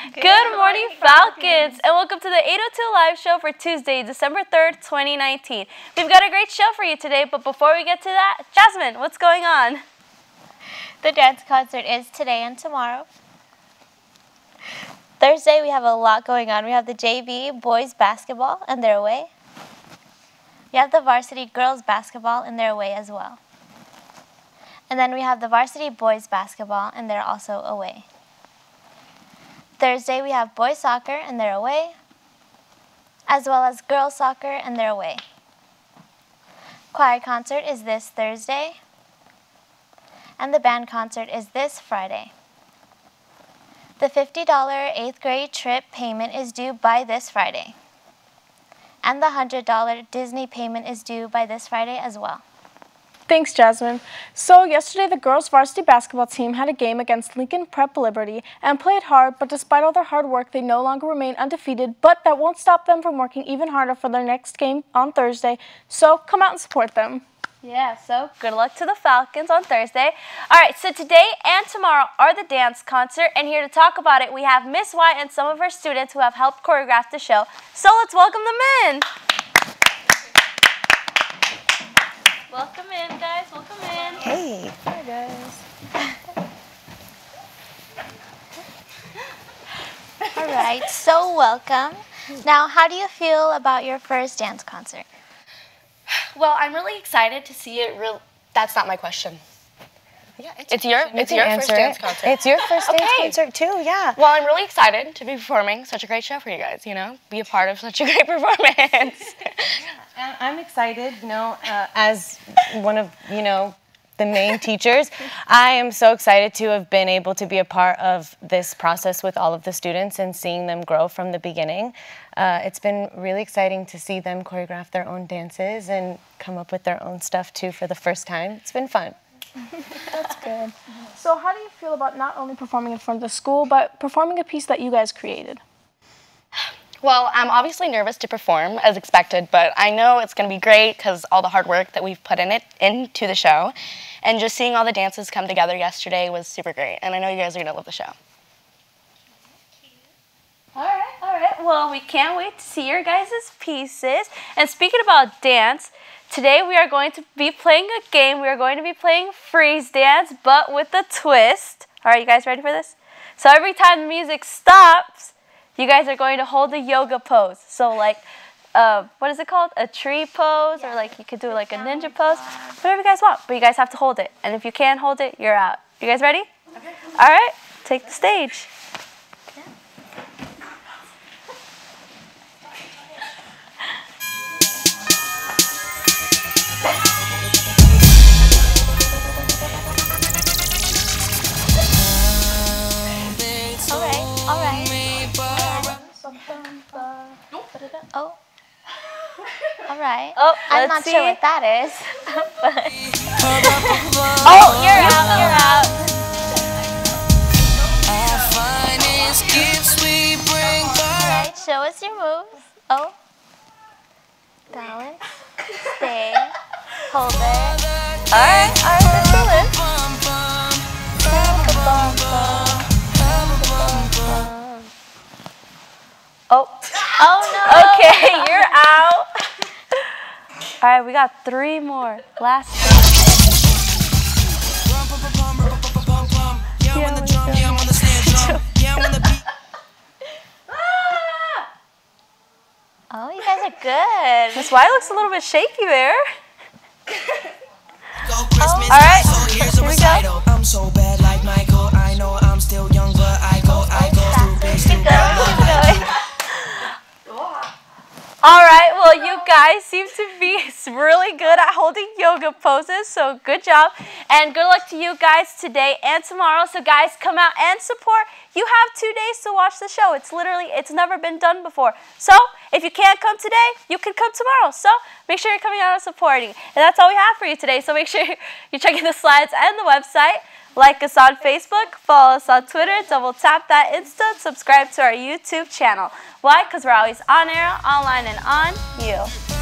Good morning, Falcons, and welcome to the 802 Live Show for Tuesday, December 3rd, 2019. We've got a great show for you today, but before we get to that, Jasmine, what's going on? The dance concert is today and tomorrow. Thursday, we have a lot going on. We have the JV boys basketball, and they're away. We have the varsity girls basketball, and they're away as well. And then we have the varsity boys basketball, and they're also away. Thursday, we have boys soccer, and they're away, as well as girls soccer, and they're away. Choir concert is this Thursday, and the band concert is this Friday. The $50 8th grade trip payment is due by this Friday, and the $100 Disney payment is due by this Friday as well. Thanks, Jasmine. So yesterday, the girls' varsity basketball team had a game against Lincoln Prep Liberty and played hard, but despite all their hard work, they no longer remain undefeated, but that won't stop them from working even harder for their next game on Thursday, so come out and support them. Yeah, so good luck to the Falcons on Thursday. All right, so today and tomorrow are the dance concert, and here to talk about it, we have Miss White and some of her students who have helped choreograph the show. So let's welcome them in. Welcome in, guys. Welcome in. Hey. Hi, guys. All right, so welcome. Now, how do you feel about your first dance concert? Well, I'm really excited to see it. That's not my question. Yeah, It's your first dance concert. It's your first dance concert too, yeah. Well, I'm really excited to be performing such a great show for you guys, you know, be a part of such a great performance. I'm excited, as one of, the main teachers. I am so excited to have been able to be a part of this process with all of the students and seeing them grow from the beginning. It's been really exciting to see them choreograph their own dances and come up with their own stuff too for the first time. It's been fun. That's good. So how do you feel about not only performing in front of the school, but performing a piece that you guys created? Well, I'm obviously nervous to perform, as expected, but I know it's going to be great because all the hard work that we've put into the show. And just seeing all the dances come together yesterday was super great, and I know you guys are going to love the show. All right. Well, we can't wait to see your guys' pieces. And speaking about dance, today we are going to be playing a game. We are going to be playing freeze dance, but with a twist. All right, you guys ready for this? So every time the music stops, you guys are going to hold a yoga pose. So like, what is it called? A tree pose, or like you could do like a ninja pose, whatever you guys want. But you guys have to hold it. And if you can't hold it, you're out. You guys ready? Okay. All right, take the stage. All right. Oh. All right. Oh, I'm not sure what that is. Oh, you're out. All right, show us your moves. Oh. Balance. Stay. Hold it. All right, let's do this. Oh no. Okay, you're out. All right, we got 3 more. Last Oh, you guys are good. Miss White looks a little bit shaky there. All right, here we go. I'm so bad like Michael. I know I'm still young, but I go stupid. All right, well, you guys seem to be really good at holding yoga poses, so good job. And good luck to you guys today and tomorrow. So guys, come out and support. You have 2 days to watch the show. It's never been done before. So if you can't come today, you can come tomorrow. So make sure you're coming out and supporting. And that's all we have for you today. So make sure you're checking the slides and the website. Like us on Facebook, follow us on Twitter, double tap that Insta, subscribe to our YouTube channel. Why? Because we're always on air, online, and on you.